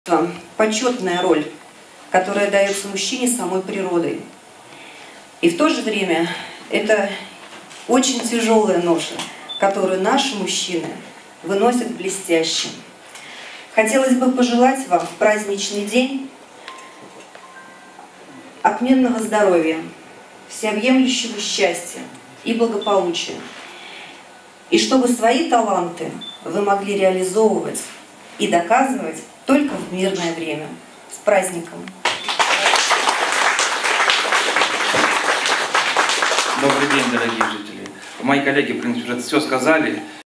Почетная роль, которая дается мужчине самой природой. И в то же время это очень тяжелая ноша, которую наши мужчины выносят блестяще. Хотелось бы пожелать вам в праздничный день отменного здоровья, всеобъемлющего счастья и благополучия. И чтобы свои таланты вы могли реализовывать и доказывать только в мирное время. С праздником! Добрый день, дорогие жители. Мои коллеги, в принципе, уже все сказали.